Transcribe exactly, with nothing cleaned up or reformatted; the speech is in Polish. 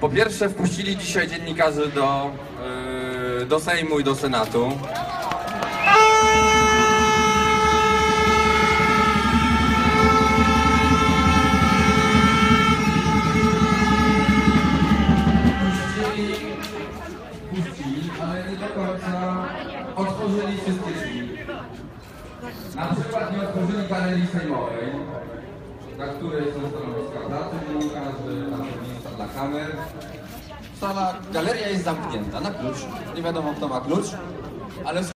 Po pierwsze wpuścili dzisiaj dziennikarzy do, yy, do Sejmu i do Senatu. Puścili, ale nie do końca otworzyli wszystkie drzwi. Na przykład nie otworzyli galerii sejmowej, na której są stanowiska dla dziennikarzy, na miejsca dla kamer. Sala, galeria jest zamknięta na klucz. Nie wiadomo, kto ma klucz, ale